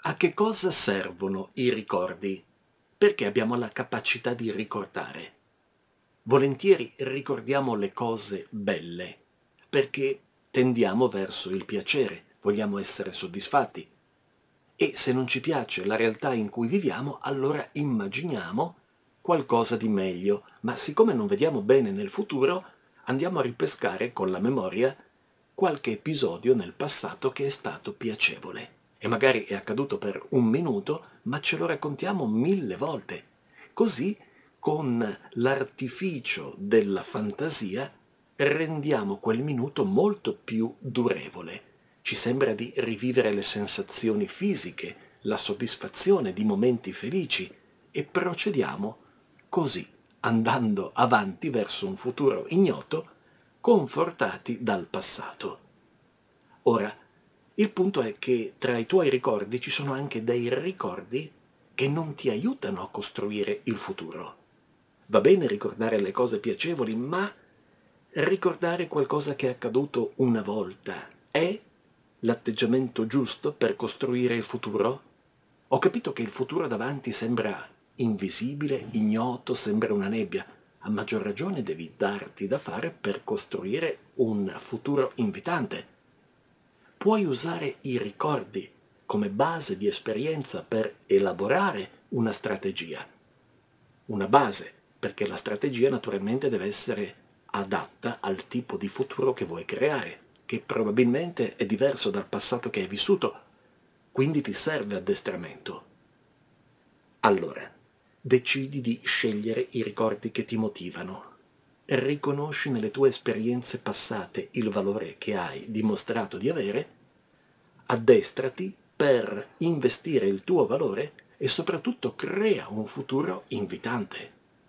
A che cosa servono i ricordi? Perché abbiamo la capacità di ricordare. Volentieri ricordiamo le cose belle, perché tendiamo verso il piacere, vogliamo essere soddisfatti. E se non ci piace la realtà in cui viviamo, allora immaginiamo qualcosa di meglio, ma siccome non vediamo bene nel futuro, andiamo a ripescare con la memoria qualche episodio nel passato che è stato piacevole. E magari è accaduto per un minuto, ma ce lo raccontiamo 1000 volte. Così, con l'artificio della fantasia, rendiamo quel minuto molto più durevole. Ci sembra di rivivere le sensazioni fisiche, la soddisfazione di momenti felici e procediamo così, andando avanti verso un futuro ignoto, confortati dal passato. Ora, il punto è che tra i tuoi ricordi ci sono anche dei ricordi che non ti aiutano a costruire il futuro. Va bene ricordare le cose piacevoli, ma ricordare qualcosa che è accaduto una volta è l'atteggiamento giusto per costruire il futuro? Ho capito che il futuro davanti sembra invisibile, ignoto, sembra una nebbia. A maggior ragione devi darti da fare per costruire un futuro invitante. Puoi usare i ricordi come base di esperienza per elaborare una strategia. Una base, perché la strategia naturalmente deve essere adatta al tipo di futuro che vuoi creare, che probabilmente è diverso dal passato che hai vissuto, quindi ti serve addestramento. Allora, decidi di scegliere i ricordi che ti motivano. Riconosci nelle tue esperienze passate il valore che hai dimostrato di avere, addestrati per investire il tuo valore e soprattutto crea un futuro invitante.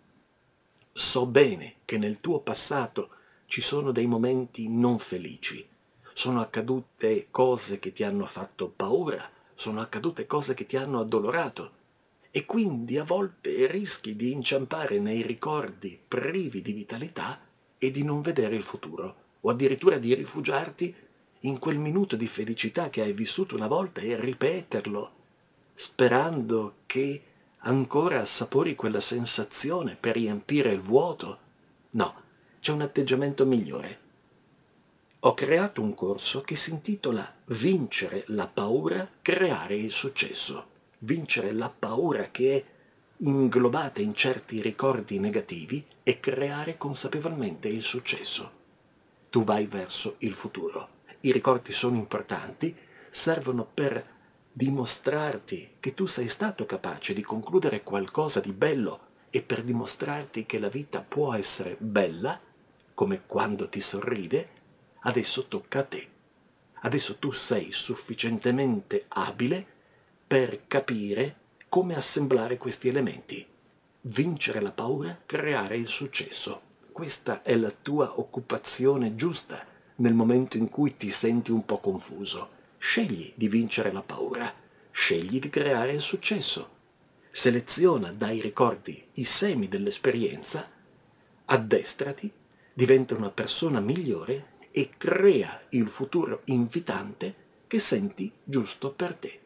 So bene che nel tuo passato ci sono dei momenti non felici, sono accadute cose che ti hanno fatto paura, sono accadute cose che ti hanno addolorato e quindi a volte rischi di inciampare nei ricordi privi di vitalità e di non vedere il futuro, o addirittura di rifugiarti in quel minuto di felicità che hai vissuto una volta e ripeterlo, sperando che ancora assapori quella sensazione per riempire il vuoto. No, c'è un atteggiamento migliore. Ho creato un corso che si intitola Vincere la paura, creare il successo. Vincere la paura che è inglobata in certi ricordi negativi e creare consapevolmente il successo. Tu vai verso il futuro. I ricordi sono importanti, servono per dimostrarti che tu sei stato capace di concludere qualcosa di bello e per dimostrarti che la vita può essere bella, come quando ti sorride. Adesso tocca a te. Adesso tu sei sufficientemente abile per capire come assemblare questi elementi. Vincere la paura, creare il successo. Questa è la tua occupazione giusta nel momento in cui ti senti un po' confuso. Scegli di vincere la paura, scegli di creare il successo. Seleziona dai ricordi i semi dell'esperienza, addestrati, diventa una persona migliore e crea il futuro invitante che senti giusto per te.